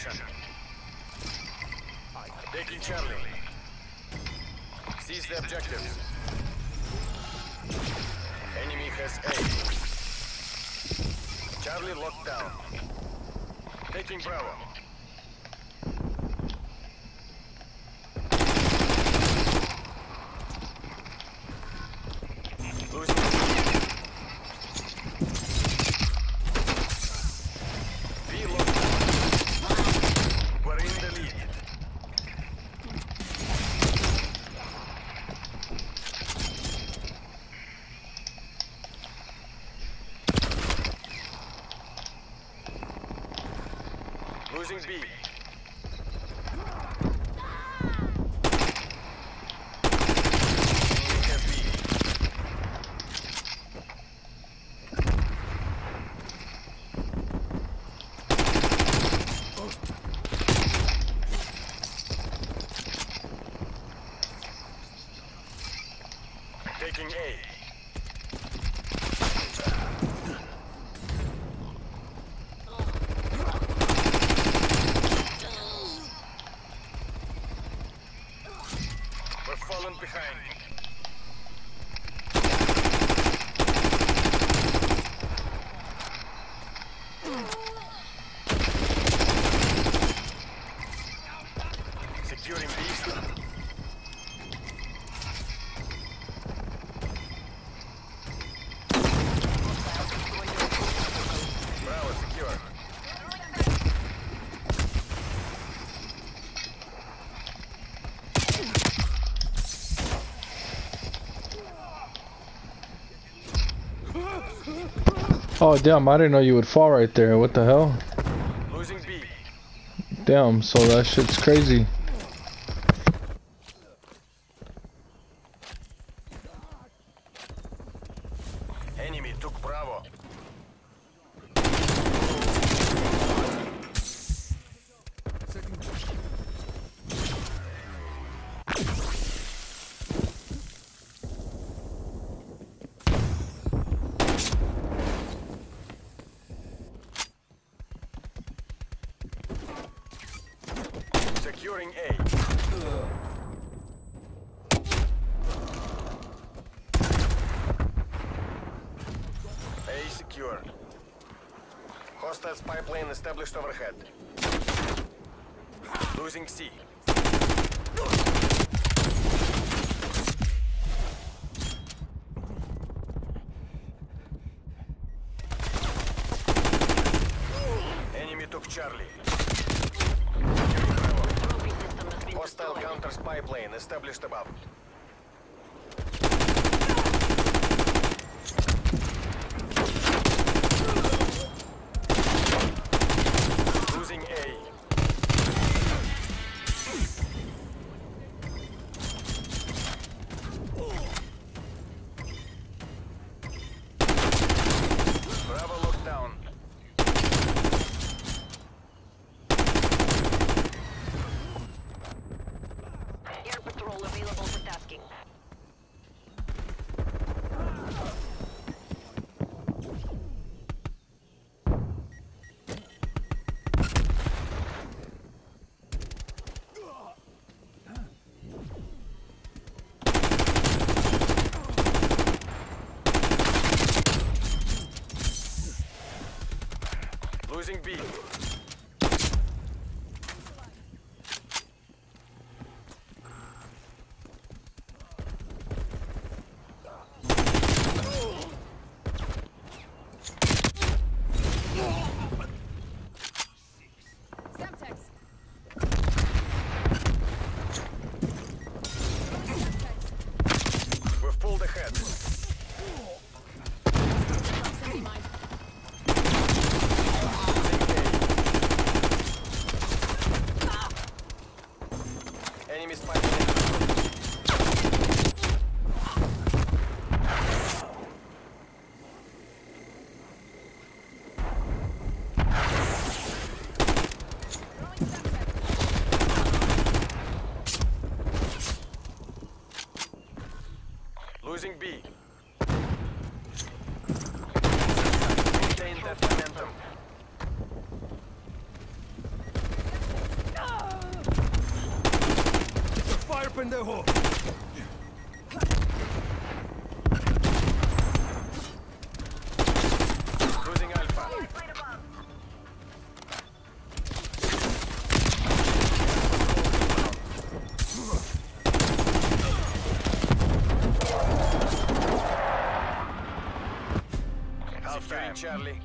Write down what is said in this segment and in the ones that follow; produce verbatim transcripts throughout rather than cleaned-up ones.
position. Taking Charlie. Seize the objectives. Enemy has A. Charlie locked down. Taking Bravo. Losing. B locked down. We're in the lead. Losing B. Taking A. We're falling behind. Securing B. Bravo secure. Oh damn, I didn't know you would fall right there. What the hell? Losing B. Damn, so that shit's crazy. Enemy took Bravo. Securing A. A secure. Hostile spy plane established overhead. Losing C. Enemy took Charlie. Hostile counter spy plane established above. Losing A. Bravo locked down. Air patrol available for tasking. Losing B. We've pulled ahead. Enemy spy plane. Losing B. Maintain that momentum. fire, pendejo! Losing Alpha. Securing Charlie.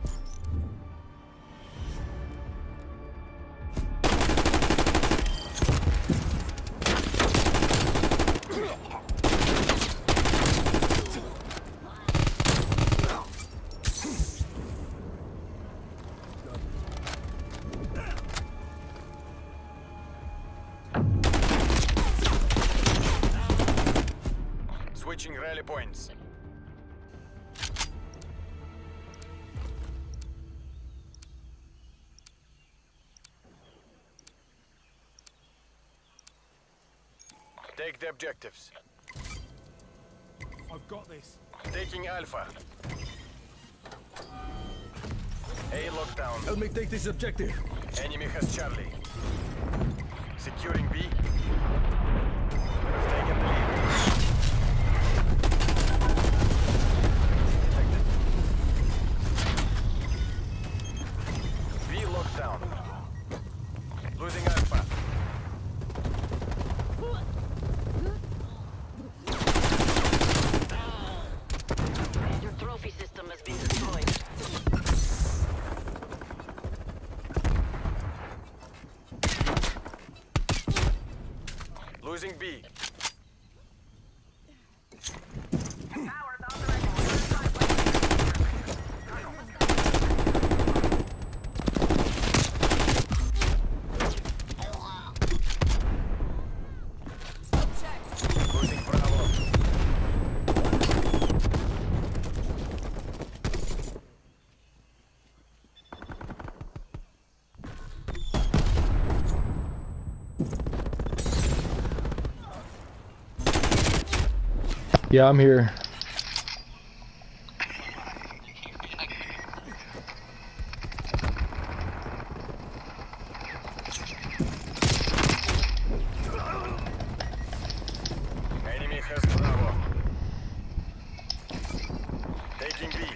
Switching rally points. Take the objectives. I've got this. Taking Alpha. A lockdown. Help me take this objective. Enemy has Charlie. Securing B. We've taken the lead. Detected. B locked down. Losing Alpha. Your trophy system has been destroyed. Losing B. Losing Bravo. Yeah, I'm here. Enemy has Bravo. Taking B.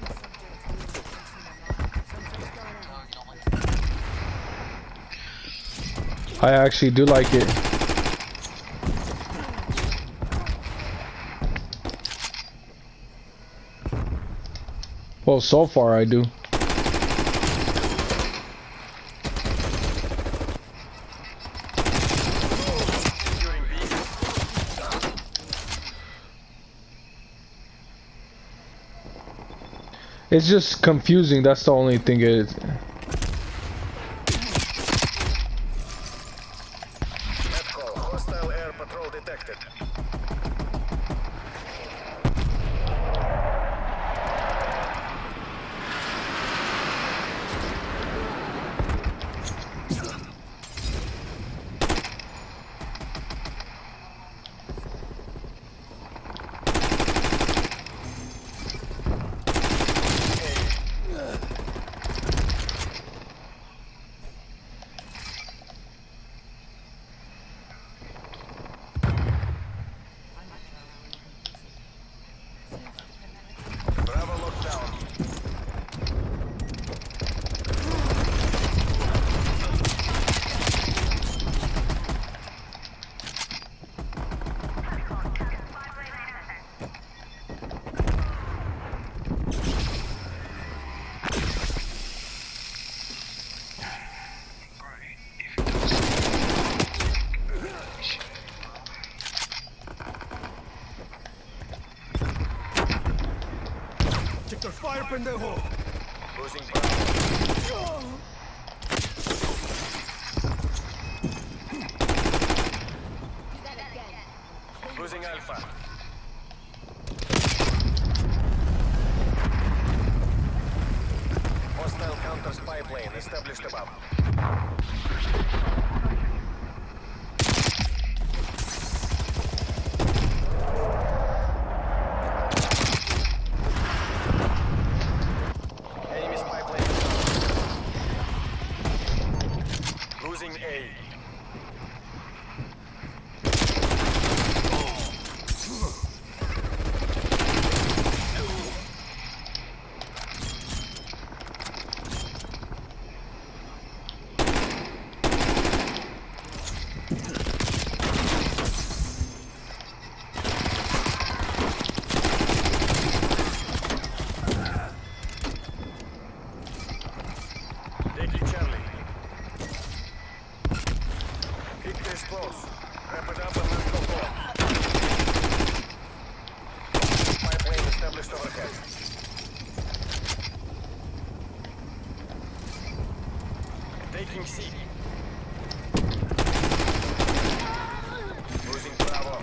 I actually do like it. Well, so far I do. Securing B. It's just confusing, that's the only thing it is. Netcall. Hostile air patrol detected. Bravo locked down. Check their fire, pendejo! Losing Bravo. Losing Alpha. Hostile counter spy plane established above. Enemy spy plane established. Losing A. established overhead. Taking C. Losing Bravo.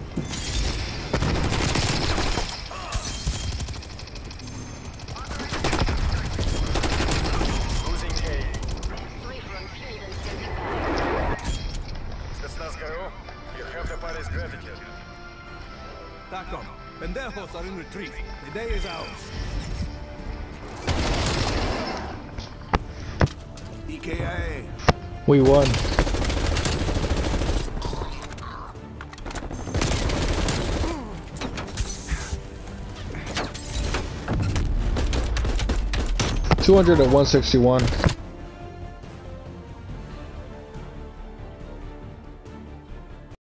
Losing A. Three from fuel and standing by. Spetsnaz G O, you have the party's gratitude. TACOM, pendejos are in retreat. The day is ours. E K I A. We won. Two hundred and one sixty-one.